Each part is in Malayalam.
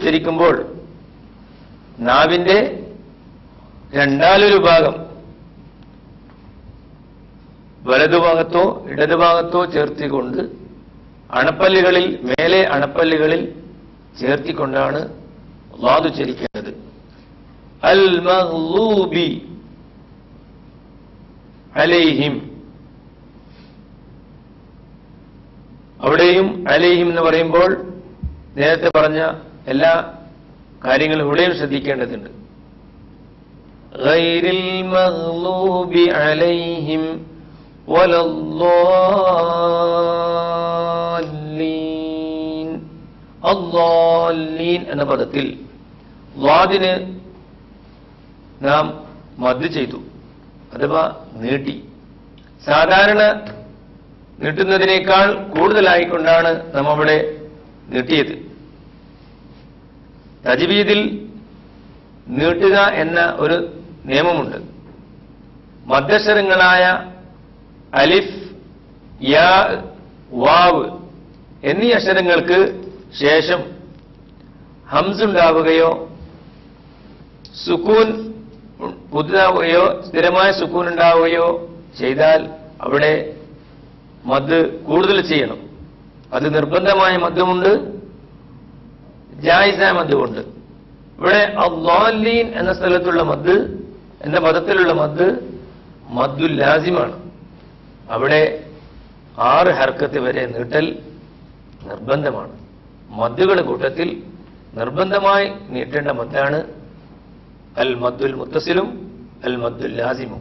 ഉച്ചരിക്കുമ്പോൾ നാവിന്റെ രണ്ടാലൊരു ഭാഗം വലതുഭാഗത്തോ ഇടതുഭാഗത്തോ ചേർത്തിക്കൊണ്ട് അണപ്പല്ലുകളിൽ മേലെ അണപ്പല്ലുകളിൽ ചേർത്തിക്കൊണ്ടാണ് ളാദ് ഉച്ചരിക്കേണ്ടത്. അൽ മഗ്ലൂബി അലൈഹിം, അവിടെയും അലൈഹിം എന്ന് പറയുമ്പോൾ നേരത്തെ പറഞ്ഞ എല്ലാ കാര്യങ്ങളും ഇവിടെയും ശ്രദ്ധിക്കേണ്ടതുണ്ട്. ഗൈരിൽ മഗ്ലൂബി അലൈഹിം വലദ്ദാല്ലീൻ. അദ്ദാല്ലീൻ എന്ന പദത്തിൽ ളാദിന് നാം മദ് ചെയ്തു, അഥവാ നീട്ടി. സാധാരണ നീട്ടുന്നതിനേക്കാൾ കൂടുതലായിക്കൊണ്ടാണ് നാം അവിടെ നീട്ടിയത്. തജ്വീദിൽ നീട്ടുക എന്ന ഒരു നിയമമുണ്ട്. മദ്ദശരങ്ങളായ അലിഫ്, യാ, വാവ് എന്നീ അക്ഷരങ്ങൾക്ക് ശേഷം ഹംസ് ഉണ്ടാവുകയോ സുക്കൂൻ പുതുതാവുകയോ സ്ഥിരമായ സുക്കൂൻ ഉണ്ടാവുകയോ ചെയ്താൽ അവിടെ മദ് കൂടുതൽ ചെയ്യണം. അത് നിർബന്ധമായ മദ്ദുമുണ്ട്, ജായിസായ മദ്ദുമുണ്ട്. ഇവിടെ അദ്ദാല്ലീൻ എന്ന സ്ഥലത്തുള്ള മദ് എന്ന പദത്തിലുള്ള മദ് മദ്ദുൽ ലാസിമാണ്. അവിടെ 6 ഹർക്കത്ത് വരെ നീട്ടൽ നിർബന്ധമാണ്. മദ്ദുകളുടെ കൂട്ടത്തിൽ നിർബന്ധമായി നീട്ടേണ്ട മദ്ദാണ് അൽ മദ്ദുൽ മുത്തസിലും അൽ മദ്ദുൽ ലാസിമും.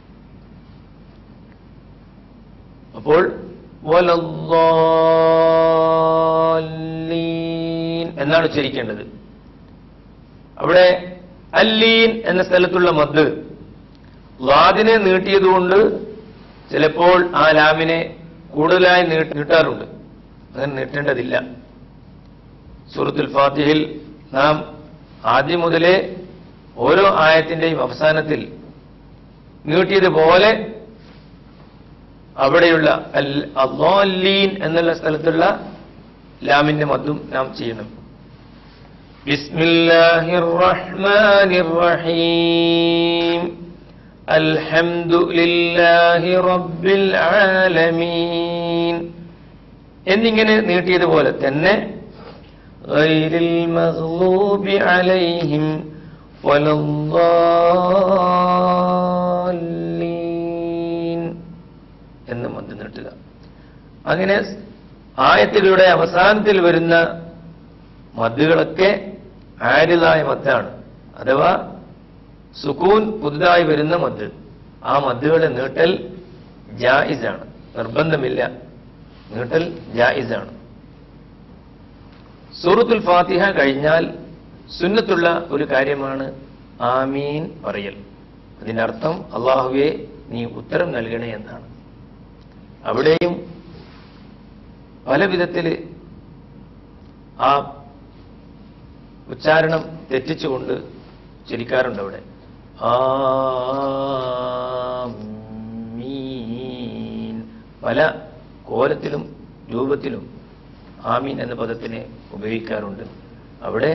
അപ്പോൾ വലദ്ദാല്ലീൻ എന്നാണ് ഉച്ചരിക്കേണ്ടത്. അവിടെ അല്ലീൻ എന്ന സ്ഥലത്തുള്ള മദ് ളാദിനെ നീട്ടിയതുകൊണ്ട് ചിലപ്പോൾ ആ ലാമിനെ കൂടുതലായി നീട്ടാറുണ്ട്. അങ്ങനെ നീട്ടേണ്ടതില്ല. സൂറത്തുൽ ഫാത്തിഹയിൽ നാം ആദ്യം മുതലേ ഓരോ ആയത്തിന്റെയും അവസാനത്തിൽ നീട്ടിയതുപോലെ അവിടെയുള്ള അദ്ദാല്ലീൻ എന്നുള്ള സ്ഥലത്തുള്ള ലാമിന്റെ മദ്ദും നാം ചെയ്യണം. ബിസ്മില്ലാഹിർ റഹ്മാനിർ റഹീം അൽഹംദുലില്ലാഹി റബ്ബിൽ ആലമീൻ എന്നിങ്ങനെ നീട്ടിയതുപോലെ തന്നെ ഗൈരിൽ മഗ്ലൂബി അലൈഹിം വലദ്ദാല്ലീൻ എന്ന് മദ്ദ് നീട്ടുക. അങ്ങനെ ആയത്തിലൂടെ അവസാനത്തിൽ വരുന്ന മദ്ദുകളൊക്കെ ആരിതായ മദ്ദാണ്, അഥവാ സുക്കൂൻ പുതുതായി വരുന്ന മദ്. ആ മദ്ദുകളെ നീട്ടൽ ജായിസാണ്, നിർബന്ധമില്ല, നീട്ടൽ ജായിസാണ്. സൂറത്തുൽ ഫാത്തിഹ കഴിഞ്ഞാൽ സുന്നത്തുള്ള ഒരു കാര്യമാണ് ആമീൻ പറയൽ. അതിന്റെ അർത്ഥം അല്ലാഹുവേ നീ ഉത്തരം നൽകണേ എന്നാണ്. അവിടെയും പല വിധത്തിൽ ആ ഉച്ചാരണം തെറ്റിച്ചുകൊണ്ട് ചിരിക്കാറുണ്ട്. അവിടെ ആമീൻ പല കോലത്തിലും രൂപത്തിലും ആമീൻ എന്ന പദത്തിനെ ഉപയോഗിക്കാറുണ്ട്. അവിടെ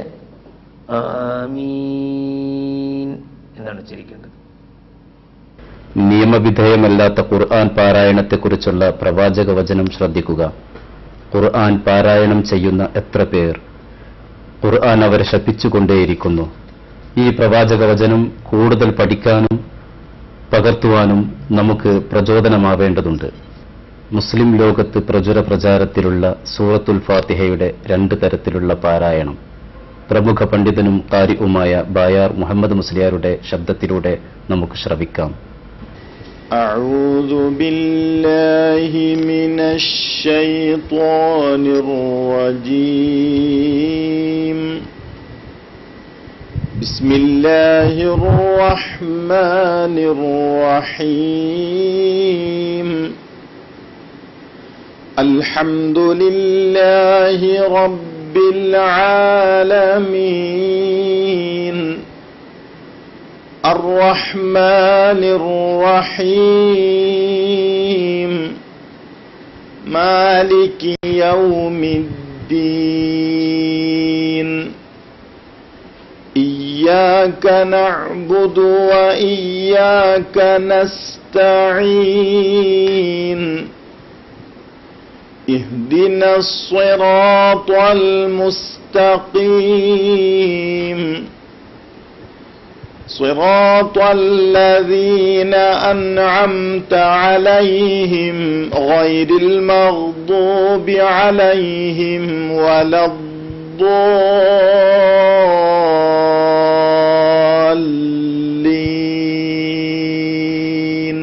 ആമീൻ എന്നാണ് ഉച്ചരിക്കേണ്ടത്. നിയമവിധേയമല്ലാത്ത ഖുർആൻ പാരായണത്തെക്കുറിച്ചുള്ള പ്രവാചക വചനം ശ്രദ്ധിക്കുക. ഖുർആൻ പാരായണം ചെയ്യുന്ന എത്ര പേർ ഖുർആൻ അവരെ ശപിച്ചുകൊണ്ടേയിരിക്കുന്നു. ഈ പ്രവാചക വചനം കൂടുതൽ പഠിക്കാനും പകർത്തുവാനും നമുക്ക് പ്രചോദനമാവേണ്ടതുണ്ട്. മുസ്ലിം ലോകത്ത് പ്രചുര പ്രചാരത്തിലുള്ള സൂറത്തുൽ ഫാത്തിഹയുടെ 2 തരത്തിലുള്ള പാരായണം പ്രമുഖ പണ്ഡിതനും ഖാരിഉമായ ബായാർ മുഹമ്മദ് മുസ്ലിയാരുടെ ശബ്ദത്തിലൂടെ നമുക്ക് ശ്രവിക്കാം. أعوذ بالله من الشيطان الرجيم. بسم الله الرحمن الرحيم. الحمد لله رب العالمين الرحمن الرحيم مالك يوم الدين إياك نعبد وإياك نستعين اهدنا الصراط المستقيم صراط الذين أنعمت عليهم غير المغضوب عليهم ولا الضالين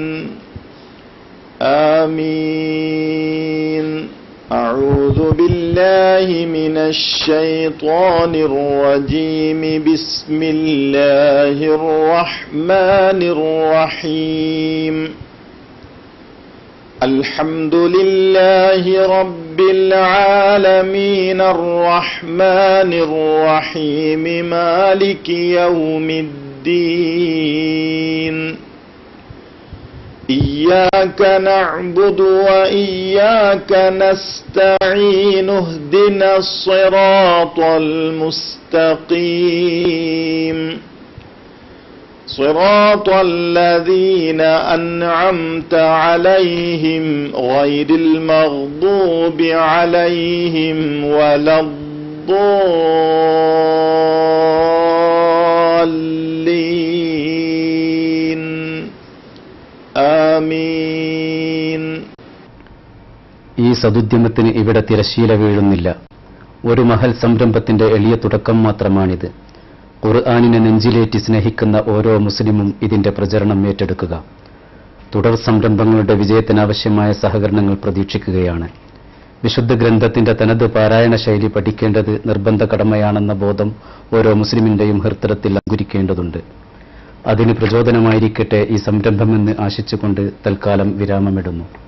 آمين. أعوذ بالله من الشيطان الرجيم. بسم الله الرحمن الرحيم. الحمد لله رب العالمين الرحمن الرحيم مالك يوم الدين. إياك نعبد وإياك نستعين اهدنا الصراط المستقيم صراط الذين أنعمت عليهم غير المغضوب عليهم ولا الضالين ആമീൻ. ഈ സദുദ്യമത്തിന് ഇവിടെ തിരശ്ശീല വീഴുന്നില്ല. ഒരു മഹൽ സംരംഭത്തിന്റെ എളിയ തുടക്കം മാത്രമാണിത്. ഖുർആനിനെ നെഞ്ചിലേറ്റി സ്നേഹിക്കുന്ന ഓരോ മുസ്ലിമും ഇതിന്റെ പ്രചരണം ഏറ്റെടുക്കുക. തുടർ സംരംഭങ്ങളുടെ വിജയത്തിനാവശ്യമായ സഹകരണങ്ങൾ പ്രതീക്ഷിക്കുകയാണ്. വിശുദ്ധ ഗ്രന്ഥത്തിന്റെ തനത് പാരായണ ശൈലി പഠിക്കേണ്ടത് നിർബന്ധ കടമയാണെന്ന ബോധം ഓരോ മുസ്ലിമിന്റെയും ഹൃദയത്തിൽ അങ്കുരിക്കേണ്ടതുണ്ട്. അതിന് പ്രചോദനമായിരിക്കട്ടെ ഈ സംരംഭമെന്ന് ആശിച്ചുകൊണ്ട് തൽക്കാലം വിരാമമിടുന്നു.